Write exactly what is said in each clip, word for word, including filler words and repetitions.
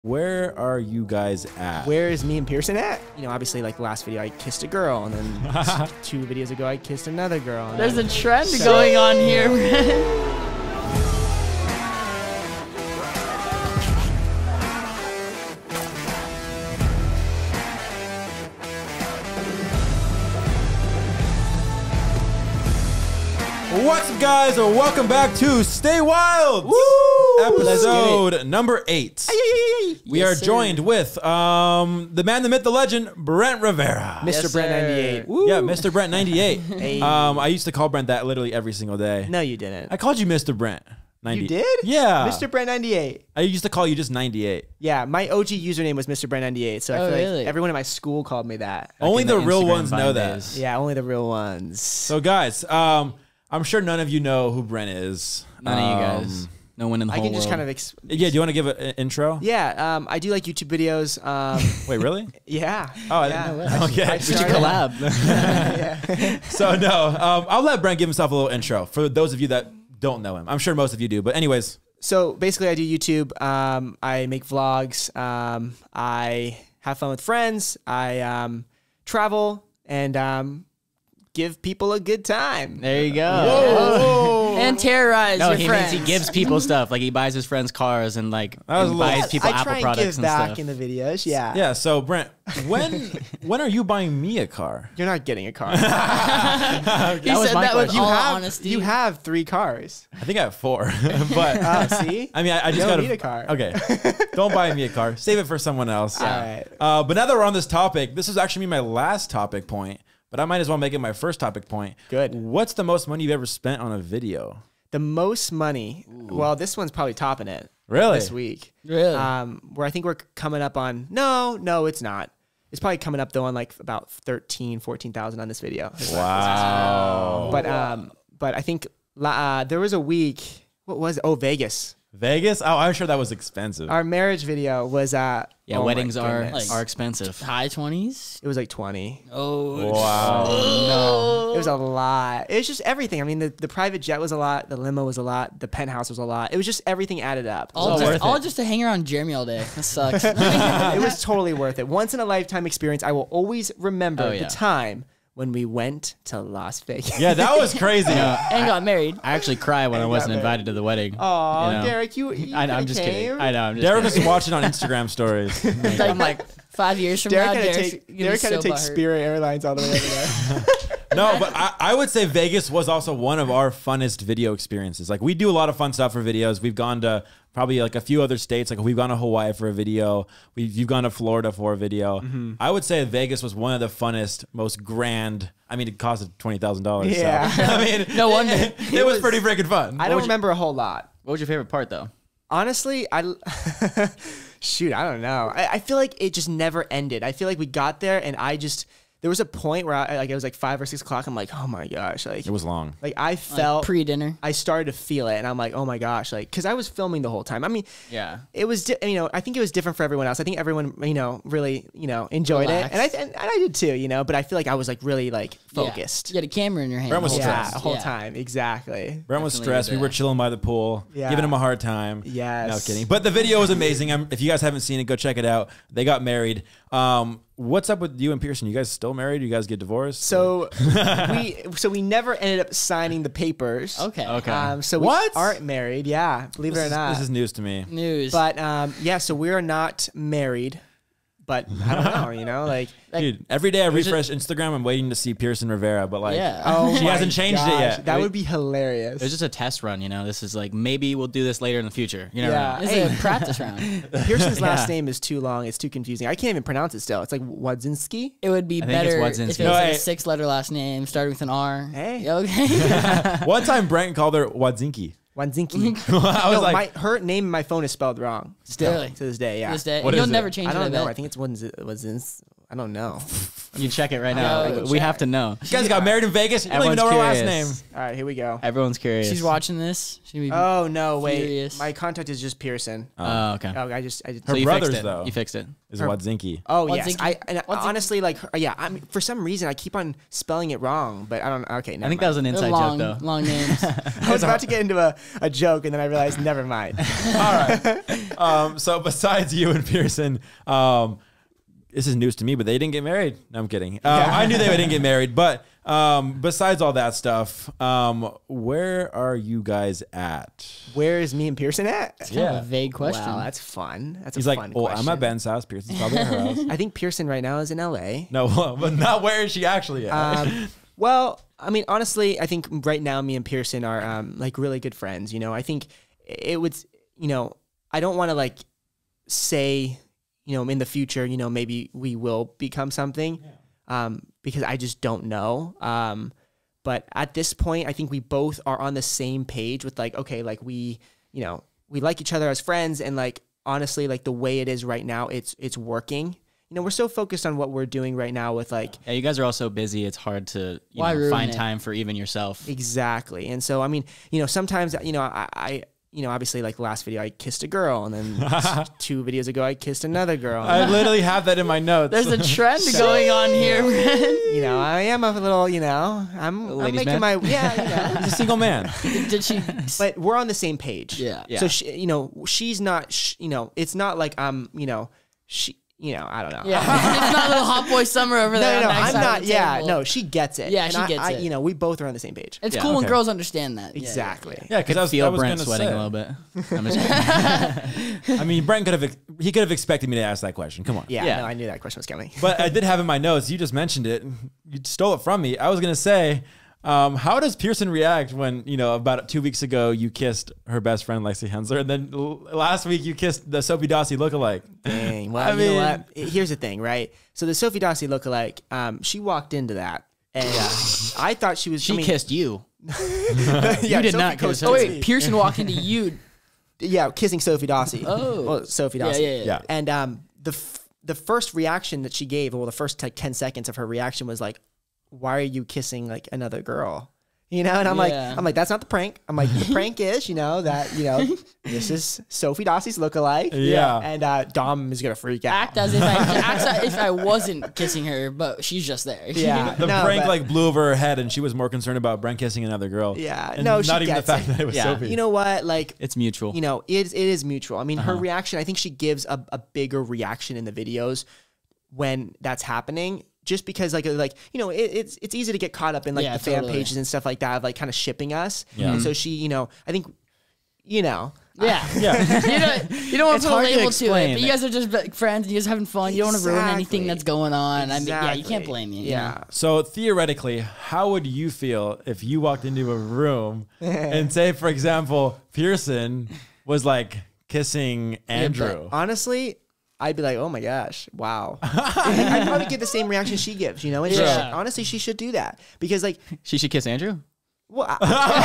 Where are you guys at? Where is me and Pierson at? You know, obviously, like the last video, I kissed a girl, and then two videos ago, I kissed another girl. And There's then... a trend going on here, man. What's up, guys? Welcome back to Stay Wild, Woo! episode number eight. We Yes, are sir. joined with um, the man, the myth, the legend, Brent Rivera. Mister Yes, Brent sir. ninety-eight. Yeah, Mister Brent ninety-eight. Hey. um, I used to call Brent that literally every single day. No, you didn't. I called you Mister Brent ninety. You did? Yeah. Mister Brent ninety-eight. I used to call you just ninety-eight. Yeah, my O G username was Mister Brent ninety-eight, so I Oh, feel really? like everyone in my school called me that. Only in the, the real Instagram ones know Vine that. days. Yeah, only the real ones. So, guys, um, I'm sure none of you know who Brent is. None of you guys. Um, No one in the I whole can just world. kind of... Ex Yeah, do you want to give an intro? yeah, um, I do like YouTube videos. Um, Wait, really? yeah. Oh, I yeah. didn't know. Okay. I We should started- collab. yeah. So no, um, I'll let Brent give himself a little intro for those of you that don't know him. I'm sure most of you do, but anyways. So basically, I do YouTube. Um, I make vlogs. Um, I have fun with friends. I um, travel and um, give people a good time. There you go. Whoa. And terrorize No, your he friends. means he gives people stuff. Like he buys his friends cars and like That was and a little- buys people I Apple try and products give and back stuff. in the videos. Yeah. Yeah. So Brent, when when are you buying me a car? You're not getting a car. He That was said my that with question. all you have, honesty. You have three cars. I think I have four, but Oh, see? I mean, I, I You just don't gotta need a car. Okay, don't buy me a car. Save it for someone else. All right. Uh, but now that we're on this topic, this is actually my last topic point. But I might as well make it my first topic point. Good. What's the most money you've ever spent on a video? The most money. Well, this one's probably topping it. Really? This week. Really? Um, where I think we're coming up on. No, no, it's not. It's probably coming up though on like about thirteen, fourteen thousand on this video. Wow. But um, but I think uh, there was a week. What was it? Oh, Vegas. Vegas? Oh, I'm sure that was expensive. Our marriage video was uh Yeah, oh my weddings are goodness. are expensive. High twenties. It was like twenty. Oh. Wow. No, it was a lot. It was just everything. I mean, the, the private jet was a lot. The limo was a lot. The penthouse was a lot. It was just everything added up. All, all just, worth all it. just to hang around Jeremy all day. That sucks. It was totally worth it. Once in a lifetime experience. I will always remember Oh, the yeah. time when we went to Las Vegas. Yeah, that was crazy. and got married. I actually cry when I wasn't invited to the wedding. Oh, you know? Derek, you. you I know, I'm just came? kidding. I know, I'm just Derek kidding. was watching on Instagram stories. It's like, I'm like five years from Derek now, had to Derek's take. gonna be Derek had to so take butthurt. Spirit Airlines all the way over there. No, but I, I would say Vegas was also one of our funnest video experiences. Like, we do a lot of fun stuff for videos. We've gone to probably like a few other states. Like, we've gone to Hawaii for a video. We've you've gone to Florida for a video. Mm-hmm. I would say Vegas was one of the funnest, most grand. I mean, it costed twenty thousand dollars. Yeah. So, I mean, No wonder. it, it was pretty freaking fun. I don't remember a whole lot. What was your favorite part though? Honestly, I shoot, I don't know. I, I feel like it just never ended. I feel like we got there, and I just there was a point where I like it was like five or six o'clock. I'm like, oh my gosh, like It was long. like I felt Pre-dinner. I started to feel it, and I'm like, oh my gosh, like because I was filming the whole time. I mean, Yeah. it was di- you know I think it was different for everyone else. I think everyone you know really you know enjoyed Relaxed. it, and I and, and I did too. You know, but I feel like I was like really like focused. Yeah. You had a camera in your hand. Brent was the whole Yeah, stressed. the whole Yeah. time, exactly. Brent was Definitely stressed. We did were that. chilling by the pool, Yeah. giving him a hard time. Yes. No kidding. But the video was amazing. I'm, if you guys haven't seen it, go check it out. They got married. Um, what's up with you and Pierson? You guys still married? You guys get divorced? So we so we never ended up signing the papers. Okay. Okay. Um, so we What? aren't married. Yeah, believe this it or is, not. this is news to me. News. But um, yeah, so we are not married. But I don't know, you know, like, like Dude, every day I refresh Instagram, I'm waiting to see Pierson Rivera, but like, Yeah. oh, she my hasn't changed it gosh, yet. That We- would be hilarious. It was just a test run, you know. This is like maybe we'll do this later in the future. You never Yeah. know. this is a practice round. Pearson's last Yeah. name is too long. It's too confusing. I can't even pronounce it still. It's like Wadzinski. It would be I think it's better if Wadzinski. it was No, like hey. a six-letter last name starting with an R. Hey. Okay. One time Brent called her Wadzinki. Wadzinski. I was no, like, my, her name in my phone is spelled wrong. Still Really? to this day. Yeah. This day. What You'll is it? never change I it. don't I know. bet. I think it's Wadzinski. I don't know. You check it right now. Yo, we check. have to know. You guys got married in Vegas. You don't even know her Everyone's last name. curious. All right, here we go. Everyone's curious. She's watching this. She be Oh no, wait. Furious. My contact is just Pierson. Oh, okay. Oh, I just I just. Her so you brothers, fixed it. though. You fixed it. Is Her- Wadzinski. Oh What's yes, it- I and what's it- honestly like her- yeah. I mean, for some reason I keep on spelling it wrong, but I don't. Okay, never I think mind. that was an They're inside long, joke, though. long names. I was about to get into a, a joke and then I realized never mind. All right. Um, so besides you and Pierson, um, this is news to me, but they didn't get married. No, I'm kidding. Uh, I knew they didn't get married, but um, besides all that stuff, um, where are you guys at? Where is me and Pierson at? Kind of a vague question. Wow, that's fun. That's He's a like, fun oh, question. I'm at Ben's house. Pierson's probably at her house. I think Pierson right now is in L A. No, but not where is she actually at? Um, well, I mean, honestly, I think right now me and Pierson are um, like really good friends. You know, I think it would, you know, I don't want to like say, you know, in the future, you know, maybe we will become something um, because I just don't know. Um, but at this point, I think we both are on the same page with like, okay, like we, you know, we like each other as friends, and like honestly, like the way it is right now, it's it's working. You know, we're so focused on what we're doing right now with like Yeah, you guys are all so busy. It's hard to you Why know, ruin find it? time for even yourself. exactly. And so, I mean, you know, sometimes, you know, I, I you know, obviously like the last video I kissed a girl, and then two videos ago I kissed another girl. I literally have that in my notes. There's a trend going on here, man. You know, I am a little, you know, I'm, I'm ladies' making man? my, yeah, you know. He's a single man. Did she? But we're on the same page. Yeah. Yeah. So, she, you know, she's not, sh- you know, it's not like I'm, you know, she, you know, I don't know. Yeah. It's not little hot boy summer over No, there. no, no, on the next I'm side of not, the yeah, table. no, she gets it. Yeah, And she I- gets I, it. You know, we both are on the same page. It's Yeah, cool when okay. girls understand that. Yeah, yeah. Exactly. Yeah, because I was, I Feel was Brent gonna sweating say. a little bit. I'm just I mean, Brent could have he could have expected me to ask that question. Come on. Yeah, Yeah. no, I knew that question was coming. But I did have in my notes. You just mentioned it. You stole it from me. I was gonna say, um, how does Pierson react when you know about two weeks ago you kissed her best friend Lexi Hensler, and then l- last week you kissed the Sophie Dossie lookalike? Dang. Well, I you mean- know what? Here's the thing, right? So the Sophie Dossie lookalike, um, she walked into that, and I thought she was. she I mean, kissed you. yeah, you did Sophie not goes- kiss her. Oh wait, Pierson walked into you. Yeah, kissing Sophie Dossie. Oh. well, Sophie Yeah, Dossie. yeah, yeah. Yeah. And um, the f- the first reaction that she gave, well, the first like ten seconds of her reaction was like, "Why are you kissing like another girl?" You know, and I'm like, Yeah. I'm like, that's not the prank. I'm like, the prank is, you know, that you know, this is Sophie Dossie's lookalike. Yeah. And uh, Dom is gonna freak out. Act as if I act as if I wasn't kissing her, but she's just there. Yeah. The No, prank but- like blew over her head, and she was more concerned about Brent kissing another girl. Yeah. and No, she not even the gets fact it. that it was Yeah. Sophie. You know what? Like, It's mutual. you know, it, it is mutual. I mean, her reaction, I think she gives a, a bigger reaction in the videos when that's happening. Just because, like, like you know, it, it's it's easy to get caught up in like Yeah, the fan totally. pages and stuff like that, of like kind of shipping us. Yeah. And so she, you know, I think, you know, Yeah. yeah. you don't, you don't want It's to put a hard to label to it, explain. but you guys are just like, friends and you're just having fun. You don't want to ruin anything Exactly. that's going on. I mean, yeah, you Exactly. can't blame you. you Yeah. know? So theoretically, how would you feel if you walked into a room and say, for example, Pierson was like kissing Andrew? Honestly, I'd be like, oh my gosh, wow. I'd probably get the same reaction she gives, you know. And she Yeah. should- honestly, she should do that because, like, She should kiss Andrew. well, I,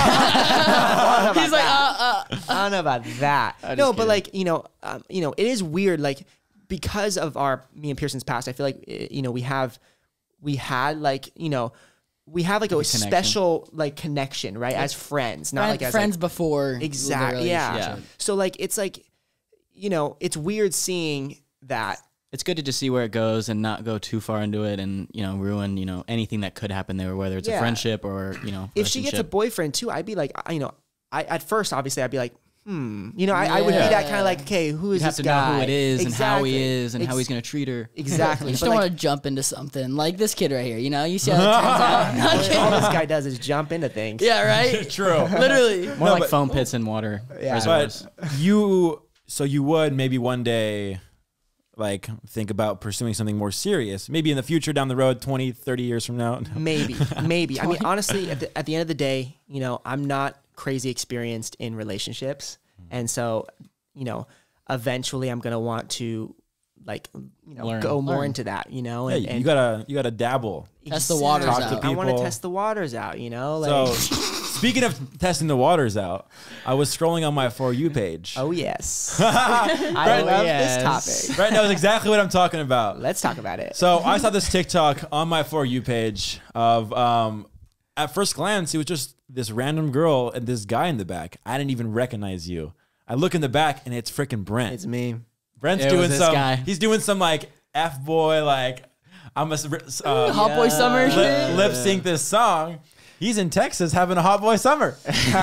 I don't know about He's like, that. uh, uh. I don't know about that. I'm No, just but kidding. like you know, um, you know, it is weird. Like because of our me and Pierson's past, I feel like eh, you know we have we had like you know we have like a, connection. special like connection, right? As friends, not Friend- like as friends like, before. exactly. the Yeah. relationship. So like it's like you know it's weird seeing that. It's good to just see where it goes and not go too far into it and, you know, ruin, you know, anything that could happen there, whether it's Yeah. a friendship or, you know, If she gets a relationship. boyfriend too, I'd be like, I- you know, I at first obviously I'd be like, hmm, you know, I, I would be Yeah. that kind of like, okay, who is You have this to guy? know who it is and how he Exactly. is and how Ex- he's going to treat her. Exactly. You just But, don't like, want to jump into something like this kid right here. You know, you see how it turns out. Not all kidding. this guy does is jump into things. Yeah, right. True. Literally. More No, like but- foam pits and water Yeah. reservoirs. But you, so you would maybe one day like think about pursuing something more serious, maybe in the future down the road, twenty, thirty years from now. Maybe, maybe. I mean, honestly, at the, at the end of the day, you know, I'm not crazy experienced in relationships. And so, you know, eventually I'm going to want to like, you know, Learn. go more Learn. into that, you know, Yeah, and, you and gotta you gotta dabble. Test the waters Talk to out. I want to people. test the waters out, you know, like So Speaking of testing the waters out, I was scrolling on my For You page. Oh, yes. I love yes. this topic. Brent knows exactly what I'm talking about. Let's talk about it. So I saw this TikTok on my For You page of, um, at first glance, it was just this random girl and this guy in the back. I didn't even recognize you. I look in the back and it's freaking Brent. It's me. Brent's It was doing this some, guy. he's doing some like F boy, like I'm a uh, Hot boy summer shit. lip, lip sync this song. He's in Texas having a hot boy summer.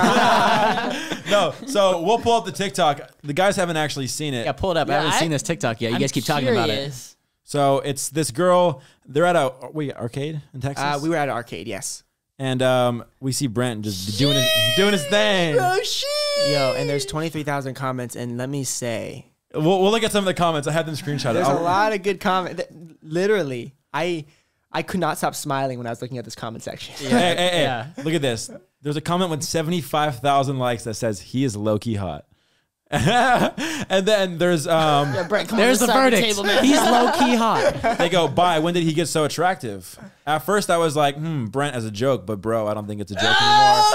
No, so we'll pull up the TikTok. The guys haven't actually seen it. Yeah, pull it up. Yeah, I haven't I- seen this TikTok yet. You I'm guys keep talking about it. curious. So it's this girl. They're at a wait arcade in Texas, Uh, we were at an arcade, yes. and um, we see Brent just doing his doing his thing. Yo, and there's twenty-three thousand comments, and let me say, We'll, we'll look at some of the comments. I have them screenshotted. there's a I'll- lot of good comments. Literally, I I could not stop smiling when I was looking at this comment section. Hey, hey, hey! Yeah. Look at this. There's a comment with seventy-five thousand likes that says he is low key hot. And then there's um, Yeah, Brent, come There's on the this side of verdict. table, man. He's low key hot. they go, bye. When did he get so attractive? At first, I was like, hmm, Brent as a joke, but bro, I don't think it's a joke anymore.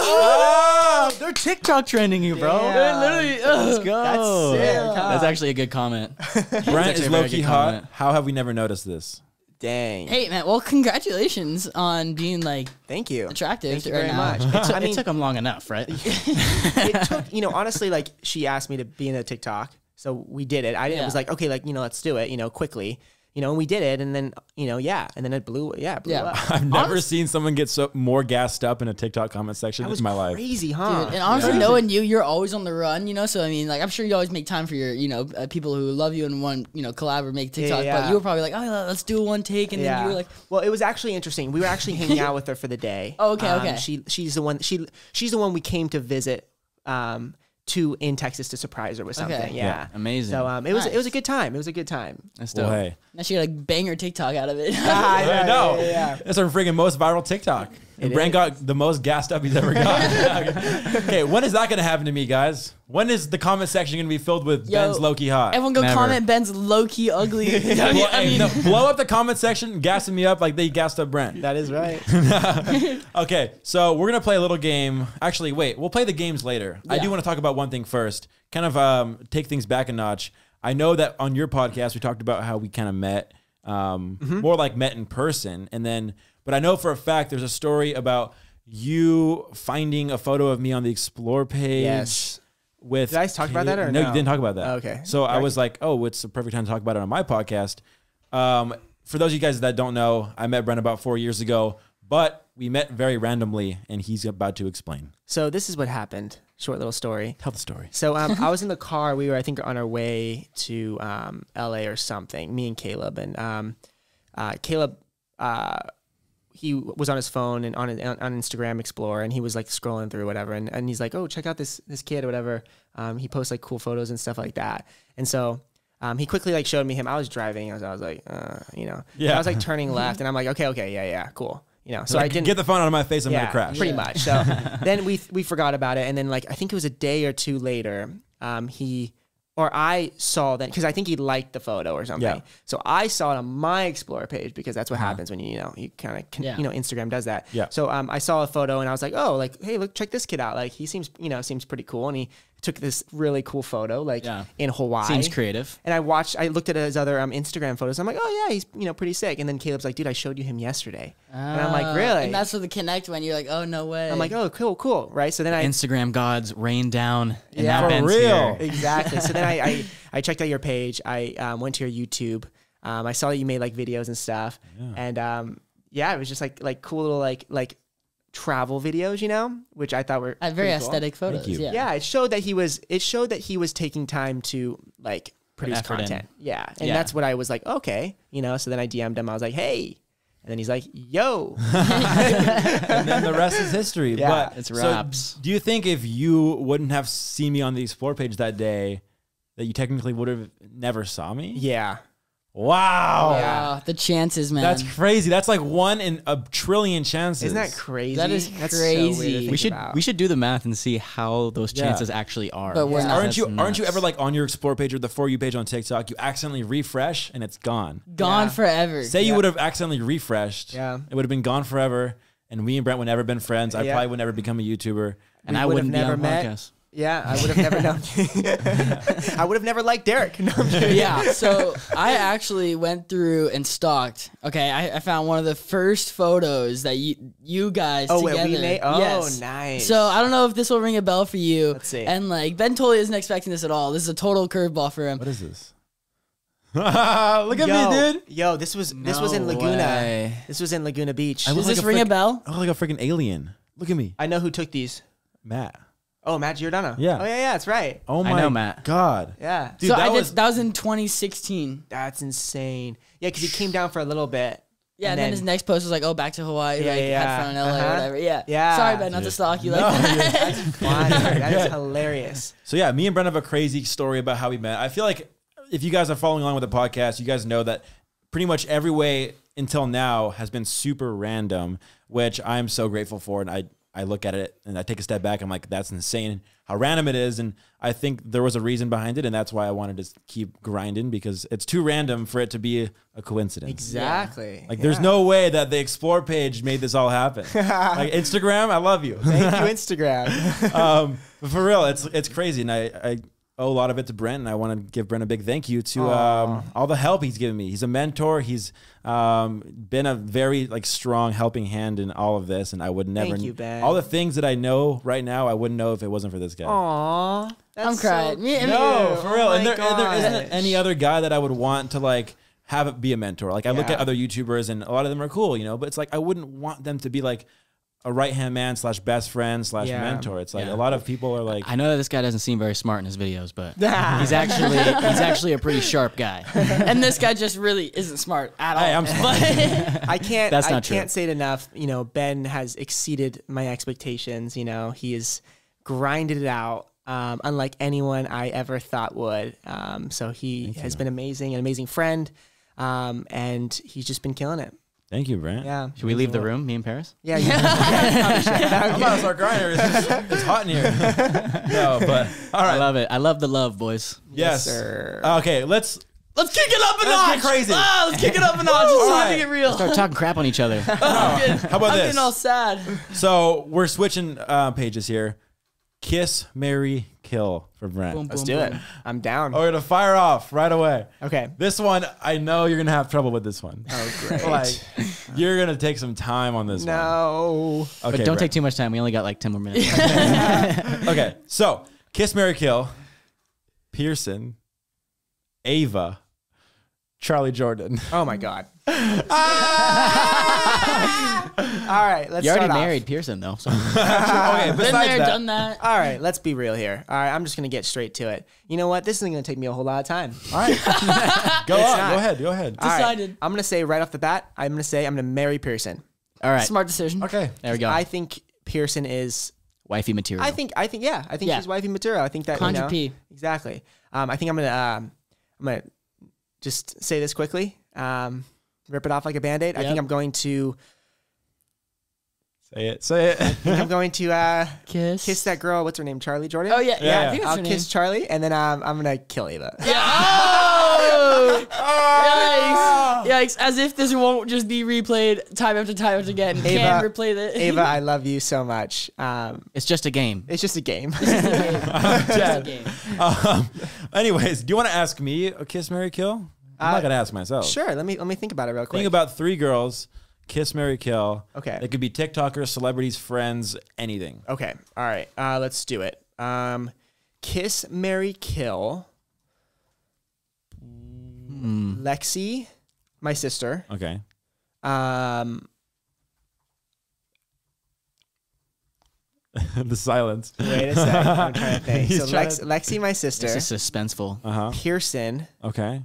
Oh, they're TikTok trending you, bro. Damn. Literally, let's go. That's sick, huh? That's actually a good comment. Brent actually is a low very key good hot. comment. How have we never noticed this? Dang. Hey, man. Well, congratulations on being like Thank you. attractive Thank you right very now. much. It took, I mean, it took them long enough, right? it took, you know, honestly, like she asked me to be in a TikTok. So we did it. I didn't, Yeah. it was like, okay, like, you know, let's do it, you know, quickly, you know, and we did it. And then, you know, yeah. And then it blew, yeah, it blew Yeah. up. I've never Honest- seen someone get so more gassed up in a TikTok comment section That was in my life. crazy, huh? Dude, and honestly, knowing you, you're always on the run, you know. So I mean, like, I'm sure you always make time for your, you know, uh, people who love you and want, you know, collab or make TikTok. yeah. But you were probably like, oh, let's do one take, and then you were like, well, it was actually interesting. We were actually hanging out with her for the day. Oh, okay, Um, okay. She she's the one she she's the one we came to visit um to in Texas to surprise her with something. Okay. Yeah. Yeah, amazing. So um it was it was a Nice. good time. It was a good time. That's Well, dope. hey. now she like bang her TikTok out of it. I know. Yeah, yeah. That's our freaking most viral TikTok. And It Brent is. got the most gassed up he's ever got. Okay, when is that going to happen to me, guys? When is the comment section going to be filled with Yo, Ben's low-key hot? Everyone go Never. comment Ben's low key ugly. I mean, Blow, I hey, mean, no, blow up the comment section, gassing me up like they gassed up Brent. That is right. Okay, so we're gonna play a little game. Actually, wait, we'll play the games later. I Yeah. do want to talk about one thing first. Kind of um, take things back a notch. I know that on your podcast we talked about how we kind of met, um, more like met in person, and then. But I know for a fact there's a story about you finding a photo of me on the Explore page. Yes. With Did I talk about that or no? no? You didn't talk about that. Oh, okay. So I was like, oh, it's the perfect time to talk about it on my podcast. Um, for those of you guys that don't know, I met Brent about four years ago, but we met very randomly, and he's about to explain. So this is what happened. Short little story. Tell the story. So um, I was in the car. We were, I think, on our way to um, L A or something. Me and Caleb and um, uh, Caleb. Uh, he was on his phone and on on Instagram Explorer, and he was like scrolling through whatever, and, and he's like, "Oh, check out this this kid or whatever." Um, he posts like cool photos and stuff like that, and so um, he quickly like showed me him. I was driving. I was, I was like, uh, you know, Yeah. I was like turning left, and I'm like, okay, okay, yeah, yeah, cool, you know. So Like, I didn't get the phone out of my face. I'm yeah, gonna crash. pretty Yeah. much. So then we we forgot about it, and then like I think it was a day or two later, um, he or I saw that because I think he liked the photo or something. Yeah. So I saw it on my Explorer page because that's what happens when you you know you kind of Yeah. you know Instagram does that. Yeah. So um, I saw a photo and I was like, oh, like hey, look, check this kid out. Like he seems you know seems pretty cool, and he took this really cool photo like Yeah. in Hawaii. Seems creative. And I watched, I looked at his other um, Instagram photos. I'm like, oh yeah, he's you know pretty sick. And then Caleb's like, dude, I showed you him yesterday. and I'm like, uh, really? And that's where the connect when you're like, oh no way. I'm like, oh, cool, cool, right? So then I Instagram gods rain down. And Yeah. now For Ben's real. here. exactly. So then I, I I checked out your page. I um, went to your YouTube. Um, I saw that you made like videos and stuff. And um, yeah, it was just like like cool little like like travel videos, you know, which I thought were I had very pretty cool. aesthetic photos. you. Yeah. Yeah, it showed that he was it showed that he was taking time to like produce effort in. content. Yeah. And Yeah. that's what I was like, okay, you know, so then I D M'd him. I was like, "Hey." And then he's like, "Yo." And then the rest is history. Yeah, but it's so wraps. do you think if you wouldn't have seen me on the Explore page that day, that you technically would have never saw me? Yeah. Wow. Wow, the chances, man. That's crazy. That's like one in a trillion chances. Isn't that crazy? That is That's so weird to crazy. think We should about. we should do the math and see how those Yeah. chances actually are. But we're Yeah. not. Aren't That's you aren't you nuts. ever like on your Explore page or the For You page on TikTok, you accidentally refresh and it's gone? Gone Yeah. forever. Say you Yeah. would have accidentally refreshed. Yeah. It would have been gone forever. and me and Brent would never been friends. I Yeah. probably would never become a YouTuber. And We I would wouldn't have be on never the met. podcast. Yeah, I would have never known. I would have never liked Derek. No, I'm kidding. Yeah, so I actually went through and stalked. Okay, I, I found one of the first photos that you you guys Oh, wait, together. we made. Oh, Yes. nice. So I don't know if this will ring a bell for you. Let's see. And like Ben totally isn't expecting this at all. This is a total curveball for him. What is this? Look at yo, me, dude. Yo, this was this was in No Laguna. way. This was in Laguna Beach. I Does look this like a ring a frick- bell? I look like a freaking alien. Look at me, I know who took these. Matt. Oh, Matt Giordano. Yeah. Oh yeah, yeah, that's right. Oh I my know, Matt. God. Yeah. Dude, so that I was did, that was in twenty sixteen. That's insane. Yeah, because he came down for a little bit. Yeah, and, And then, then- his next post was like, "Oh, back to Hawaii, Yeah, like yeah, had fun in L A or uh-huh. whatever." Yeah, Yeah. Sorry, Ben, not to Dude. stalk you like No, that. That's funny. That is hilarious. So yeah, me and Brent have a crazy story about how we met. I feel like if you guys are following along with the podcast, you guys know that pretty much every way until now has been super random, which I'm so grateful for. And I, I look at it and I take a step back. I'm like, that's insane how random it is. And I think there was a reason behind it. And that's why I wanted to keep grinding, because it's too random for it to be a, a coincidence. Exactly. Like there's Yeah. no way that the Explore page made this all happen. Like Instagram, I love you. Thank you, Instagram. um, but for real, it's it's crazy, and I, I owe a lot of it to Brent, and I want to give Brent a big thank you to um, all the help he's given me. He's a mentor. He's um, been a very like strong helping hand in all of this, and I would never. Thank you, Ben. All the things that I know right now, I wouldn't know if it wasn't for this guy. Aw. I'm crying. Me- me- No, cute. for real. Oh and my there, and there isn't gosh. any other guy that I would want to like have it be a mentor. Like I look Yeah. at other YouTubers, and a lot of them are cool, you know. But it's like I wouldn't want them to be like a right hand man slash best friend slash Yeah. mentor. It's like Yeah. a lot of people are like, I know that this guy doesn't seem very smart in his videos, but he's actually he's actually a pretty sharp guy. and this guy just really isn't smart at all. Hey, I'm smart. I can't. That's I not true. can't say it enough. You know, Ben has exceeded my expectations. You know, he has grinded it out, um, unlike anyone I ever thought would. Um, so he has been amazing, an amazing friend, um, and he's just been killing it. Thank you, Brent. Yeah. Should we leave the room, me and Paris? Yeah. You, yeah, probably should. I'm about to start crying. It's, just- it's hot in here. No, but all I right. love it. I love the love, boys. Yes. sir. Okay, let's. Let's kick it up a Let's notch. get crazy. Ah, let's kick it up a notch. It's All time to right. get real. Start talking crap on each other. I'm getting, How about I'm this? getting all sad. So we're switching uh, pages here. Kiss, marry, kill for Brent. Boom, Let's boom, do boom. it. I'm down. We're gonna fire off right away. Okay. This one, I know you're gonna have trouble with this one. Oh, great. Like, you're gonna take some time on this no. one. But Okay, don't Brent. take too much time. We only got like ten more minutes. Okay, so kiss, marry, kill. Pierson, Ava, Charlie Jordan. Oh my God. All right. Let's You already start off. married Pierson though. So. Okay, Been besides there, that, done that. All right, let's be real here. All right, I'm just gonna get straight to it. You know what? This isn't gonna take me a whole lot of time. all right, go on, not. go ahead, go ahead. All right, Decided. I'm gonna say right off the bat, I'm gonna say I'm gonna marry Pearson. All right, Smart decision. Okay, there we go. I think Pearson is. Wifey material. I think. I think. Yeah. I think Yeah. she's wifey material. I think that. Conjure you know, P. Exactly. Um, I think I'm gonna. Um, I'm gonna just say this quickly. Um, rip it off like a band-aid. I Yep. think I'm going to. say it, say it. I think I'm going to uh, Kiss. kiss that girl. What's her name? Charlie Jordan. Oh, yeah. Yeah, Yeah, I yeah. think that's I'll her kiss name. Charlie, and then um, I'm gonna kill Ava. Oh! Yikes. Yikes. As if this won't just be replayed time after time after again. Ava- Can replay it. Ava, I love you so much. Um, it's just a game. it's just a game. Just a game. Um, anyways, do you want to ask me a kiss, marry, kill? I'm Uh, not gonna ask myself. Sure. Let me let me think about it real quick. Think about three girls, kiss, marry, kill. Okay. It could be TikTokers, celebrities, friends, anything. Okay. All right. Uh, let's do it. Um, kiss, marry, kill. Lexi, my sister. Okay. Um, The silence. wait a second. I'm trying to think. He's So trying Lex, to- Lexi, my sister. This is suspenseful. Uh huh. Pearson Okay.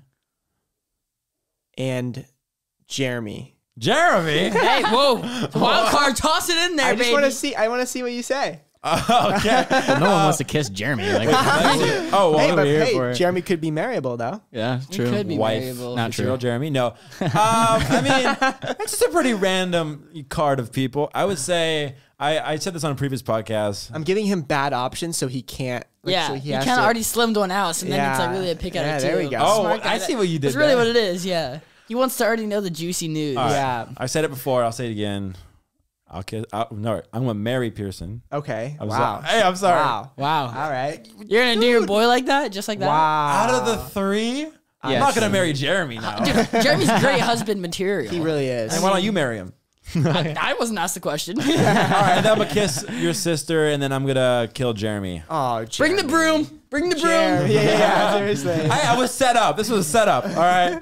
and Jeremy. Jeremy. Hey, whoa. Wild card. Toss it in there, I baby. just want to see. I want to see what you say. okay. No one wants to kiss Jeremy. Like, Oh, well, hey, we're but here hey, for it. Jeremy could be marryable though. yeah, true. could be Wife, variable. Not Is true. your Jeremy. No. Um, I mean, it's just a pretty random card of people. I would say I, I said this on a previous podcast. I'm giving him bad options so he can't. Like, Yeah, so he, he has kind of to- already slimmed one out, so then it's like Yeah. really a pick out Yeah, of two. there we go. Oh, Smart guy. I see what you did That's really there. what it is, yeah. He wants to already know the juicy news. All right. Yeah. I said it before. I'll say it again. I'll kiss. I'll, no, I'm gonna marry Pierson. Okay. I'm wow. sorry. Hey, I'm sorry. Wow. Wow. All right. You're gonna do your boy like that, just like that. Wow. Out of the three, I'm Yes. not gonna marry Jeremy now. Dude, Jeremy's great husband material. He really is. And why don't you marry him? I, I wasn't asked the question. All right, then I'm gonna kiss your sister, and then I'm gonna kill Jeremy. Oh, Bring the broom. Bring the broom. Jeremy. Yeah, yeah, yeah, seriously. I, I was set up. This was a setup. All right.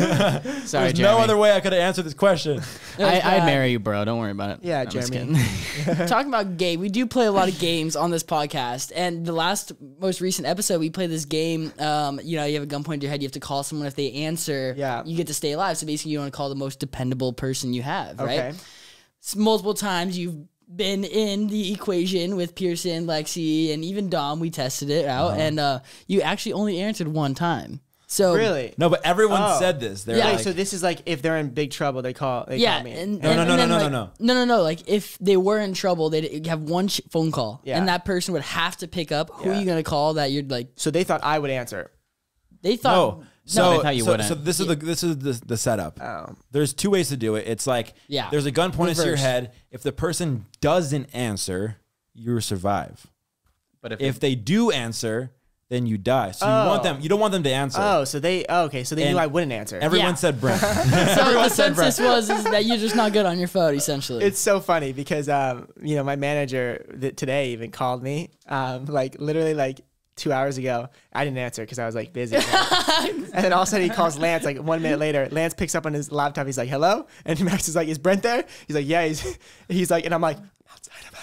Sorry, There's Jeremy. no other way I could have answered this question. I, I'd bad. marry you, bro. Don't worry about it. Yeah, I'm just Jeremy. kidding. Talking about game, we do play a lot of games on this podcast. And the last, most recent episode, we played this game. Um, you know, you have a gun pointed to your head. You have to call someone. If they answer, Yeah. you get to stay alive. So basically, you want to call the most dependable person you have, right? Okay. S- Multiple times you've been in the equation with Pierson, Lexi, and even Dom. We tested it out, Uh-huh. and uh, you actually only answered one time. So Really? No, but everyone Oh. said this. They're Yeah. Wait, like, so this is like if they're in big trouble, they call. They yeah, call me. and, No, and, no, no, and then, no, no, like, no, no, no, no. Like if they were in trouble, they'd have one sh- phone call, Yeah. and that person would have to pick up. Who Yeah. are you gonna call? That you're like So they thought I would answer. they thought. no. So, they thought you so, wouldn't. so this is the this is the, the setup. Oh. There's two ways to do it. It's like Yeah. there's a gun pointed to your Reverse. head. If the person doesn't answer, you survive. But if, If they do answer, then you die. So you Oh. want them. You don't want them to answer. Oh, so they. Oh, okay, so they And knew I wouldn't answer. Everyone Yeah. said Brent. So the census was is that you're just not good on your phone, essentially. It's so funny because um, you know, my manager th- today even called me, um, like literally like two hours ago. I didn't answer because I was like busy. and then all of a sudden he calls Lance like one minute later. Lance picks up on his laptop. He's like, "Hello," and Max is like, "Is Brent there?" He's like, "Yeah." He's he's like, and I'm like, "I'm outside. I'm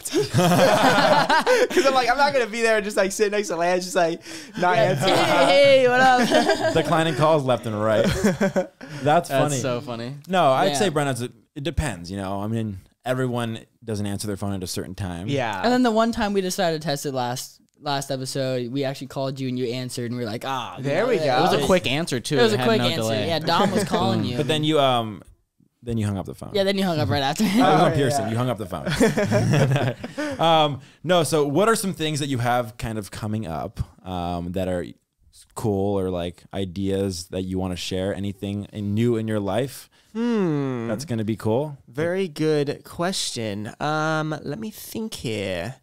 outside." Because I'm like, I'm not gonna be there and just like sit next to Lance, just like not answering. hey, hey, what up? Declining calls left and right. That's that's funny. so funny. no, I'd Yeah. say Brent. Has a, it depends. You know, I mean, everyone doesn't answer their phone at a certain time. Yeah. And then the one time we decided to test it last last episode, we actually called you and you answered, and we were like, ah, you There know, we it- go. It was Oh, a quick answer too. It was a had quick no answer. delay. Yeah, Dom was calling you. But then you um, then you hung up the phone. yeah, then you hung up right after. Oh, it was on yeah. Pierson. You hung up the phone. um, no, so what are some things that you have kind of coming up um, that are cool or like ideas that you want to share? Anything new in your life Hmm. that's going to be cool? Very good question. Um, let me think here.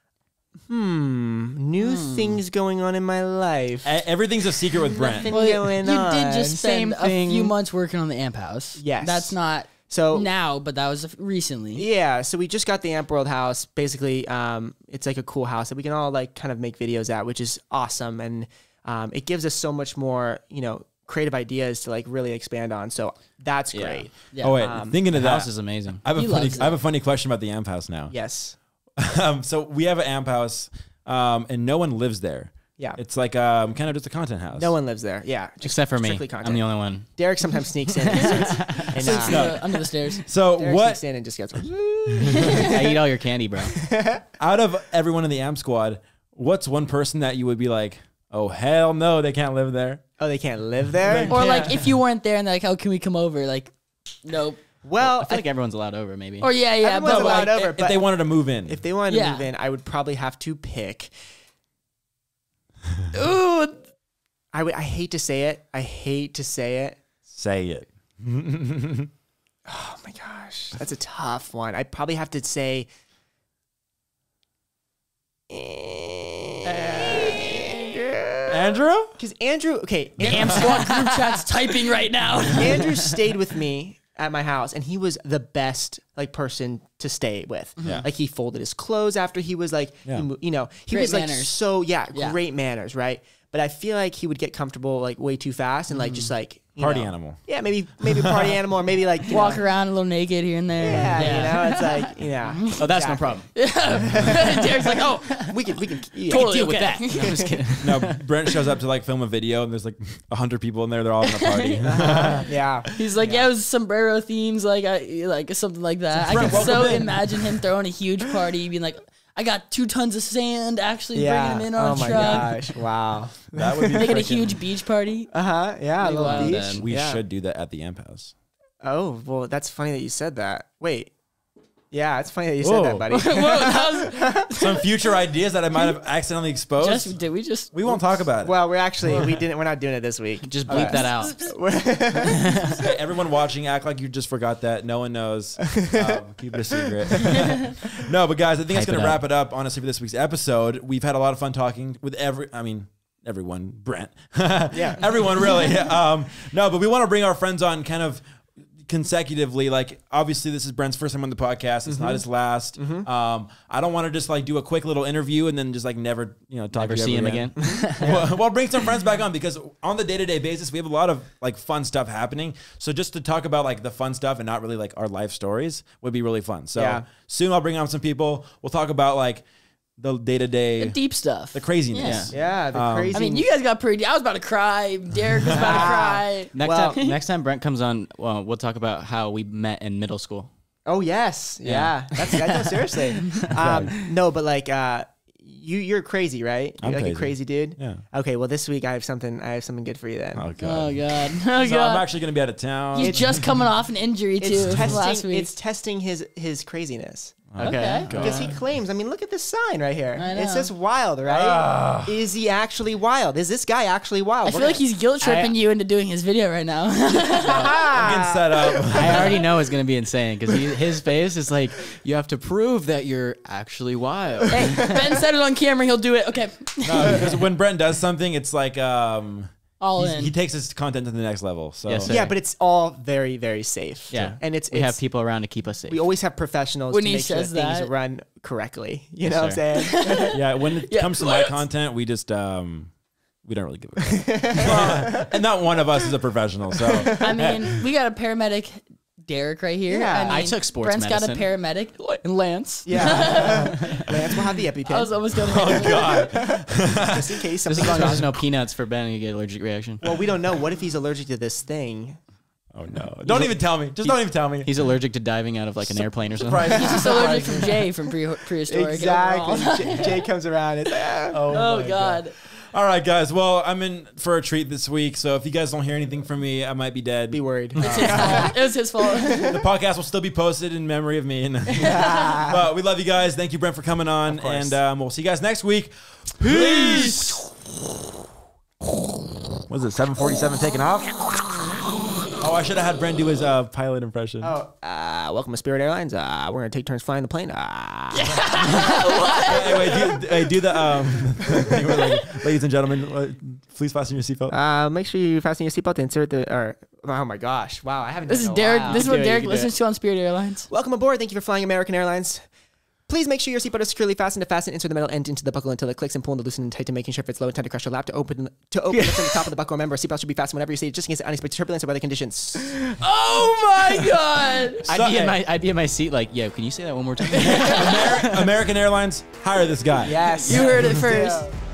Hmm. New things going on in my life. E- Everything's a secret with Brent. Nothing Well, going you on. did just Same spend a thing. few months working on the amp house. Yes. That's not So now, but that was recently. yeah, so we just got the Amp World house. Basically, um, it's like a cool house that we can all like kind of make videos at, which is awesome, and um, it gives us so much more, you know, creative ideas to like really expand on. So that's Yeah. great. Yeah. Oh wait, Um, thinking The of that, house is amazing. I have a He funny. loves I have it. a funny question about the amp house now. Yes. um, so we have an amp house, um, and no one lives there. Yeah. It's like um, kind of just a content house. No one lives there. Yeah. Just Except for me. strictly content. I'm the only one. Derek sometimes sneaks in and, sits, and Sits uh, in the- under the stairs. So Derek what sneaks in and just gets. I eat all your candy, bro. out of everyone in the amp squad, what's one person that you would be like, oh hell no, they can't live there? Oh, they can't live there. Or like if you weren't there and they're like, oh, can we come over? Like, nope. Well, I feel like everyone's allowed over, maybe. Or yeah, yeah, Everyone's but allowed like, over. If but they wanted to move in, if they wanted to Yeah. move in, I would probably have to pick. ooh, I would. I hate to say it. I hate to say it. say it. Oh my gosh, that's a tough one. I'd probably have to say. Andrew? Because Andrew, okay, the An- amp squad group chat's typing right now. Andrew stayed with me at my house, and he was the best like person to stay with. Yeah. Like he folded his clothes after he was like, Yeah. he mo- you know, he Great was like manners. so yeah, Yeah. great manners, right? But I feel like he would get comfortable like way too fast and like just like you Party know, animal. Yeah, maybe maybe party animal or maybe like you Walk know, around a little naked here and there. Yeah, you know, it's like you know. Oh, that's no exactly. problem. Derek's like, oh, We can we can yeah. totally Deal with okay. that. No, I'm just kidding. No, Brent shows up to like film a video and there's like a hundred people in there. They're all in a party. yeah. He's like, yeah. It was sombrero themes, like I, like something like that. I Brent, can so welcome in. imagine him throwing a huge party, being like, I got two tons of sand, actually Yeah. bringing him in on oh a my truck, gosh. Wow. That would be making a freaking- huge beach party. Uh huh. Yeah. A Pretty little wild. beach. We Yeah. should do that at the amp house. Oh well, that's funny that you said that. Wait. Yeah, it's funny that you Whoa. said that, buddy. Whoa, that was Some future ideas that I might have accidentally exposed. just, did we just? we won't talk about it. Well, we're actually we didn't. We're not doing it this week. Just bleep that out. Hey, everyone watching, act like you just forgot that. No one knows. Um, keep it a secret. No, but guys, I think it's Hype going it to up. wrap it up, honestly, for this week's episode. We've had a lot of fun talking with every, I mean, everyone, Brent. Yeah. Everyone, really. Um, no, but we want to bring our friends on kind of consecutively. Like, obviously, this is Brent's first time on the podcast. It's Mm-hmm. not his last. Um, I don't want to just like do a quick little interview and then just like never, you know, talk Never to you see ever him again. well, well, bring some friends back on because on the day-to-day basis, we have a lot of like fun stuff happening. So just to talk about like the fun stuff and not really like our life stories would be really fun. So Yeah. soon I'll bring on some people. We'll talk about like the day-to-day, The the, deep stuff. craziness. Yeah, the Um, crazy. I mean, you guys got pretty. I was about to cry. Derek was about to cry. Next Well- time, next time Brent comes on, well, we'll talk about how we met in middle school. Oh yes, yeah. Yeah. That's that, no, seriously. um, no, but like uh, you you're crazy, right? You're I'm like crazy. a crazy dude. Yeah. Okay, well this week I have something. I have something good for you then. Oh, Oh God. god. Oh So god. I'm actually going to be out of town. He's just coming off an injury too It's from last testing. week. It's testing his his craziness. Okay. Because he claims, I mean, look at this sign right here. I It know. says wild, right? Ah. Is he actually wild? Is this guy actually wild? I feel like he's guilt tripping you into doing his video right now. I'm getting set up. I already know it's gonna be insane because his face is like, you have to prove that you're actually wild. Hey, Ben said it on camera. He'll do it. Okay. No, because when Brent does something, it's like um, All he's- in. he takes his content to the next level. So Yes, sir. Yeah, but it's all very, very safe. Yeah, and it's we it's, have people around to keep us safe. We always have professionals When to he make sure says that things that. run correctly. You Yes, know what I'm saying? yeah, when it Yeah, comes to my what? content, we just um, we don't really give a crap. And not one of us is a professional. So I mean, we got a paramedic, Derek, right here. Yeah. I, mean, I took sports Brent's got a medicine. paramedic, and Lance. Yeah. Lance will have the I was EpiPen almost done. oh God. just in case Just as something's long as wrong. there's no peanuts for Ben, you get allergic reaction. Well, we don't know. What if he's allergic to this thing? Oh no! Don't even tell me. Just don't even tell me. He's allergic to diving out of like an airplane or something. Surprise. He's just allergic from Jay from pre- prehistoric. Exactly. overall. Jay, Jay comes around. It's, ah. Oh my God. All right, guys. Well, I'm in for a treat this week. So if you guys don't hear anything from me, I might be dead. Be worried. It's his fault. It was his fault. The podcast will still be posted in memory of me. But we love you guys. Thank you, Brent, for coming on. course. And um, we'll see you guys next week. Peace. Was it seven forty-seven taking off? Oh, I should have had Brent do his uh, pilot impression. Oh, uh, welcome to Spirit Airlines. Uh, we're gonna take turns flying the plane. Uh, Anyway, do, hey, do the um, thing where, like, ladies and gentlemen, uh, please fasten your seatbelt. uh, make sure you fasten your seatbelt. Insert the. Or, oh my gosh! Wow, I haven't. This done is it in a Derek. while. This is You what can do it, Derek you can do listens to on Spirit Airlines. Welcome aboard. Thank you for flying American Airlines. Please make sure your seatbelt is securely fastened to fasten. Insert the metal end into the buckle until it clicks and pull and loosen and tight to making sure it fits low and tight to crush your lap. To open to open lift on the top of the buckle. Remember, a seatbelt should be fastened whenever you see it, just in case of unexpected turbulence or weather conditions. Oh my God. I'd be in my I'd be in my seat like, yo, can you say that one more time? Ameri- American Airlines, hire this guy. Yes. You heard it first. Yeah.